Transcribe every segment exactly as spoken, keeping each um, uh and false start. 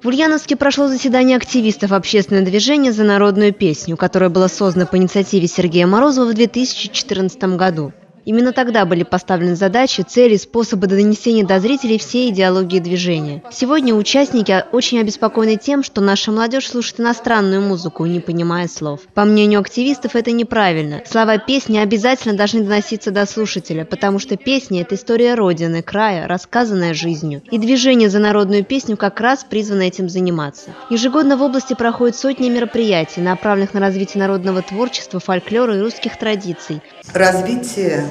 В Ульяновске прошло заседание активистов общественного движения «За народную песню», которое было создано по инициативе Сергея Морозова в две тысячи четырнадцатом году. Именно тогда были поставлены задачи, цели, способы донесения до зрителей всей идеологии движения. Сегодня участники очень обеспокоены тем, что наша молодежь слушает иностранную музыку, не понимая слов. По мнению активистов, это неправильно. Слова песни обязательно должны доноситься до слушателя, потому что песня – это история Родины, края, рассказанная жизнью. И движение «За народную песню» как раз призвано этим заниматься. Ежегодно в области проходят сотни мероприятий, направленных на развитие народного творчества, фольклора и русских традиций. Развитие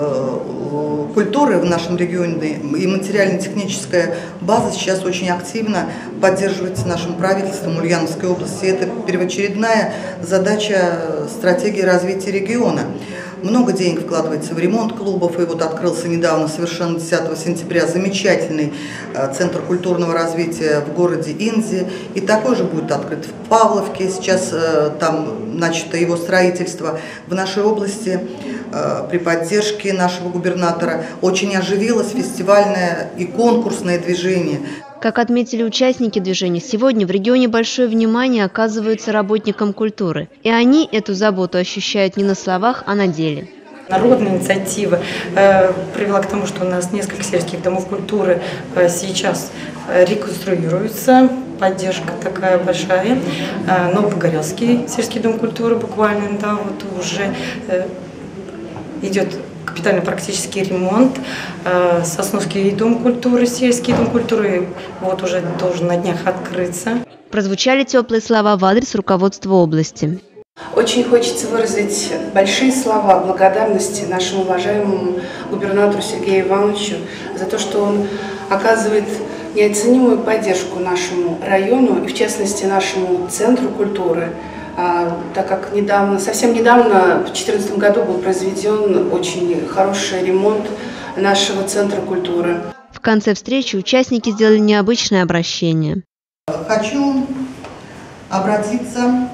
культуры в нашем регионе и материально-техническая база сейчас очень активно поддерживается нашим правительством Ульяновской области. Это первоочередная задача стратегии развития региона. Много денег вкладывается в ремонт клубов, и вот открылся недавно, совершенно десятого сентября, замечательный центр культурного развития в городе Инзе, и такой же будет открыт в Павловке, сейчас там начато его строительство. В нашей области при поддержке нашего губернатора очень оживилось фестивальное и конкурсное движение. Как отметили участники движения, сегодня в регионе большое внимание оказывается работникам культуры. И они эту заботу ощущают не на словах, а на деле. Народная инициатива э, привела к тому, что у нас несколько сельских домов культуры э, сейчас реконструируются. Поддержка такая большая. Э, Новопогорелский сельский дом культуры буквально, да, вот уже э, идет капитально-практический ремонт. Сосновский дом культуры, сельский дом культуры вот уже должен на днях открыться. Прозвучали теплые слова в адрес руководства области. Очень хочется выразить большие слова благодарности нашему уважаемому губернатору Сергею Ивановичу за то, что он оказывает неоценимую поддержку нашему району и, в частности, нашему центру культуры. А, так как недавно, совсем недавно, в две тысячи четырнадцатом году был произведен очень хороший ремонт нашего центра культуры. В конце встречи участники сделали необычное обращение. Хочу обратиться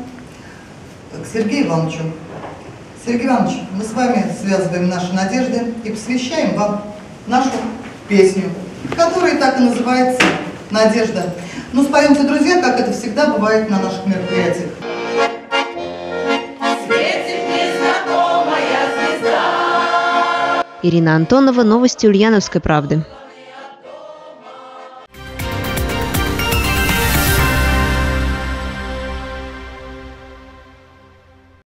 к Сергею Ивановичу. Сергей Иванович, мы с вами связываем наши надежды и посвящаем вам нашу песню, которая так и называется «Надежда». Ну, споемте, друзья, как это всегда бывает на наших мероприятиях. Ирина Антонова, новости Ульяновской правды.